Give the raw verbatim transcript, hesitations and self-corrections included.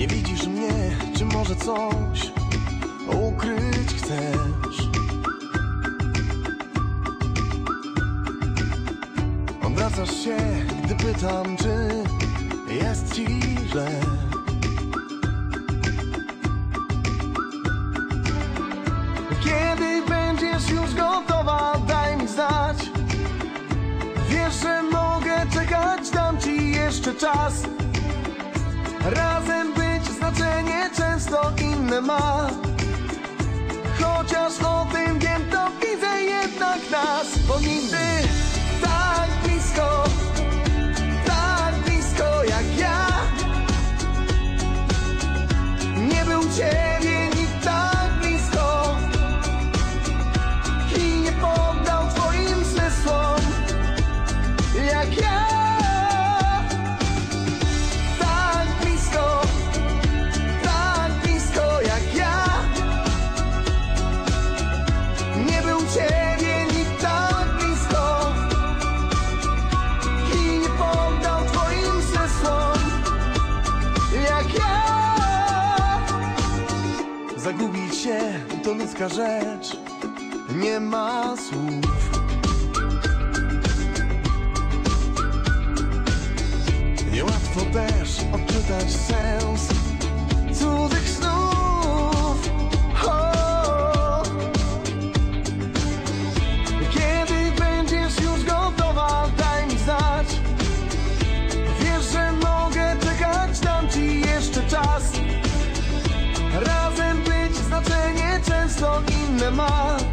Nie widzisz mnie, czy może coś ukryć chcesz? Odwracasz się, gdy pytam, czy jest ci źle. Kiedy będziesz już gotowa, daj mi znać. Wiesz, że mogę czekać, dam ci jeszcze czas. Razem być znaczenie często inne ma. Chociaż o tym wiem, to widzę jednak nas. Bo nigdy tak blisko, tak blisko jak ja nie był ciebie nikt tak blisko i nie poddał twoim zmysłom jak ja. Tak blisko, tak blisko jak ja nie był ciebie nikt tak blisko i nie poddał twoim zmysłom jak ja. Zagubić się to ludzka rzecz, nie ma słów. Niełatwo też odczytać sens cudzych snów. Oh. Kiedy będziesz już gotowa, daj mi znać. Wiesz, że mogę czekać, dam ci jeszcze czas. Razem być znaczenie często inne ma.